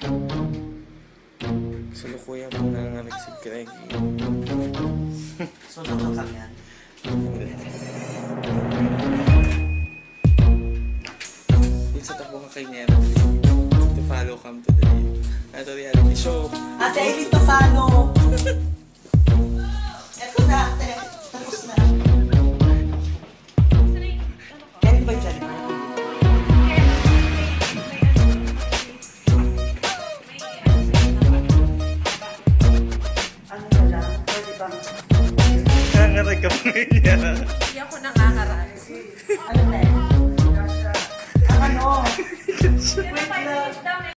Salukuyan po nangangarik si Greggy. Sunod ng kanyan. Yung sa takbo ka kay Nero, to follow come to the reality show. Ate, I need to follow. Eto na, ate. Tapos na. Kaya ba dyan? Ano na lang? Pwede bang? Nangangarik ka po niya. Hindi ako nakakaraan. Ano na? Ang ano? Wait lang.